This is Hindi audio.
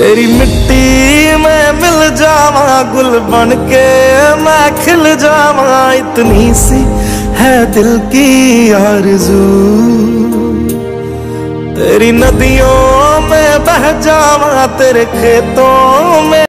तेरी मिट्टी में मिल जावा, गुल बन के मैं खिल जावा, इतनी सी है दिल की आरज़ू। तेरी नदियों में बह जावा, तेरे खेतों में